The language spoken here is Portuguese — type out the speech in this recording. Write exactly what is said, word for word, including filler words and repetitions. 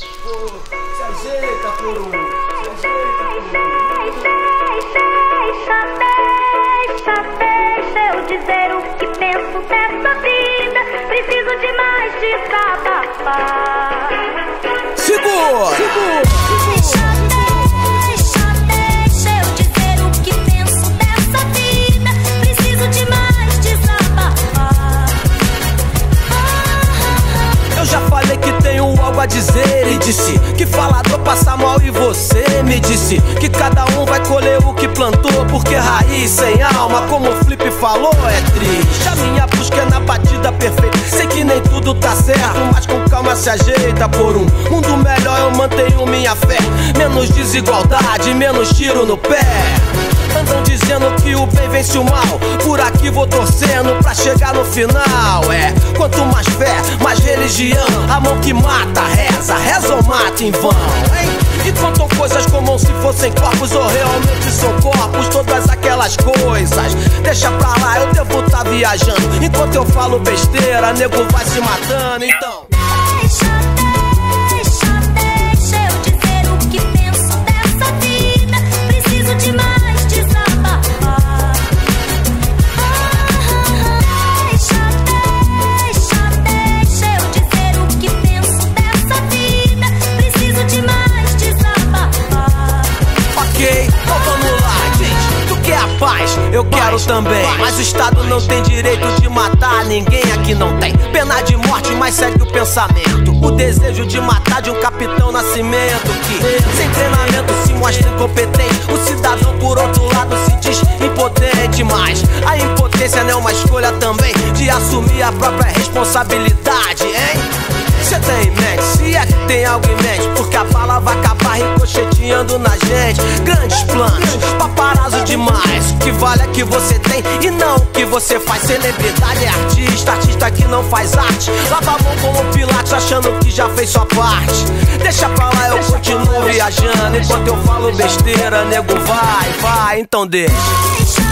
Pô, se ajeita por um, se ajeita por um. Deixa, deixa, deixa eu dizer o que penso dessa vida. Preciso de mais desabafar. Segura! Segura! Deixa, deixa, deixa eu dizer o que penso dessa vida. Preciso de mais desabafar. Eu já falei que tenho algo a dizer e disse que falador passa mal e você me disse que cada um vai colher o que plantou, porque raiz sem alma, como o Flip falou, é triste. A minha busca é na batida perfeita. Sei que nem tudo tá certo, mas com calma se ajeita. Por um mundo melhor eu mantenho minha fé. Menos desigualdade, menos tiro no pé. Andam dizendo que o bem vence o mal. Por aqui vou torcendo pra chegar no final. É, quanto mais fé, mais religião. A mão que mata, reza, reza ou mata em vão, hein? E contam coisas como se fossem corpos ou realmente são corpos. Todas aquelas coisas, deixa pra lá, eu devo tá viajando. Enquanto eu falo besteira, nego vai se matando, então Deixa, deixa, deixa eu dizer o que penso dessa vida. Preciso de mais desabafar. Deixa, deixa, deixa eu dizer o que penso dessa vida. Preciso de mais desabafar. ok, então vamos lá, gente. Tu quer a paz? Eu quero também. Mas o Estado não tem direito de matar ninguém, aqui não tem pena de morte, mas segue o pensamento. O desejo de matar de um capitão Nascimento que, sem treinamento, se mostra incompetente. O cidadão, por outro lado, se diz impotente. Mas a impotência não é uma escolha também de assumir a própria responsabilidade, hein? Cê tem em mente, se é que tem algo em mente, porque a bala vai acabar ricocheteando na gente. Grandes planos, paparazzo demais. O que vale é que você tem e não o que você faz. Celebridade é artista, artista que não faz arte. Lava a mão como Pilates achando que já fez sua parte. Deixa pra lá, eu continuo viajando. Enquanto eu falo besteira, nego vai, vai, então deixa.